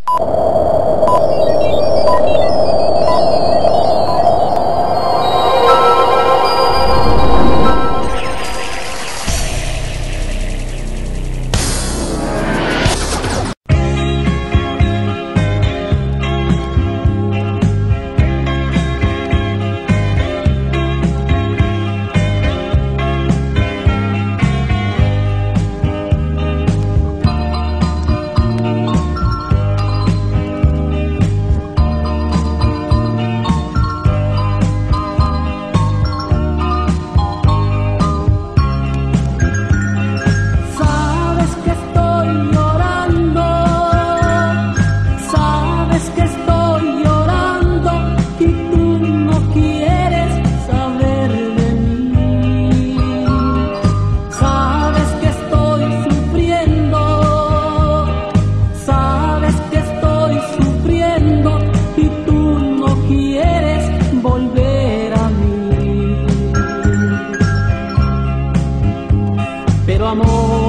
Pero amor,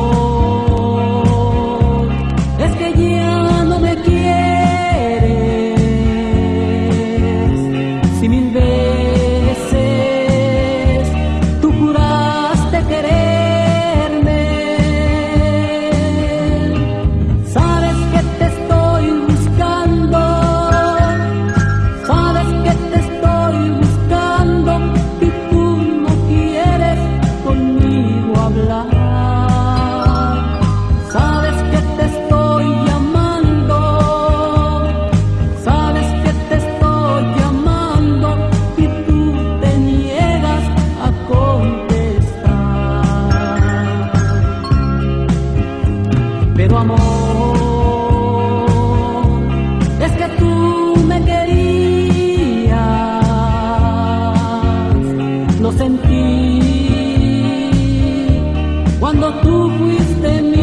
es que ya no me quieres. Si 1000 veces tú juraste quererme, sabes que te estoy buscando, sabes que te estoy buscando y tú no quieres conmigo hablar. Pero amor, es que tú me querías, lo sentí cuando tú fuiste mía.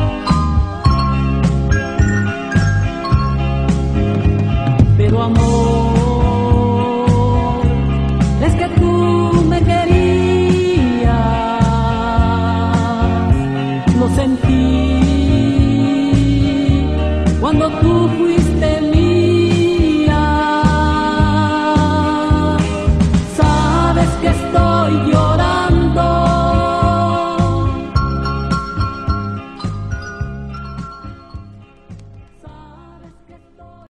Pero amor,